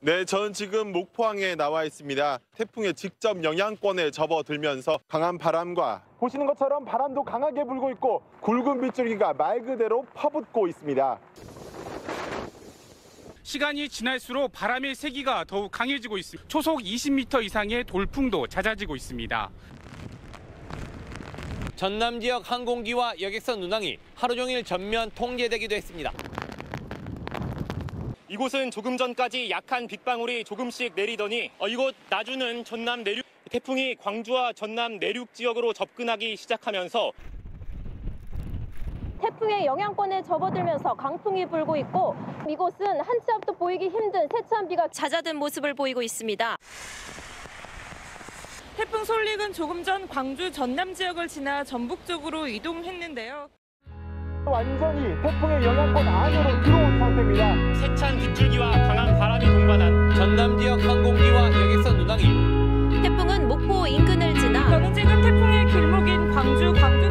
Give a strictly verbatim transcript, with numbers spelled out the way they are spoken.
네, 저는 지금 목포항에 나와 있습니다. 태풍의 직접 영향권에 접어들면서 강한 바람과 보시는 것처럼 바람도 강하게 불고 있고 굵은 빗줄기가 말 그대로 퍼붓고 있습니다. 시간이 지날수록 바람의 세기가 더욱 강해지고 있습니다. 초속 이십 미터 이상의 돌풍도 잦아지고 있습니다. 전남 지역 항공기와 여객선 운항이 하루 종일 전면 통제되기도 했습니다. 이곳은 조금 전까지 약한 빗방울이 조금씩 내리더니 어, 이곳 나주는 전남 내륙 태풍이 광주와 전남 내륙 지역으로 접근하기 시작하면서 태풍의 영향권에 접어들면서 강풍이 불고 있고 이곳은 한 치 앞도 보이기 힘든 세찬 비가 잦아든 모습을 보이고 있습니다. 태풍 솔릭은 조금 전 광주 전남 지역을 지나 전북 쪽으로 이동했는데요. 완전히 태풍의 영향권 안으로 들어온 상태입니다. 세찬 빗줄기와 강한 바람이 동반한 전남 지역 항공기와 여객선 운항이 태풍은 목포 인근을 지나 저는 지금 태풍의 길목인 광주 광주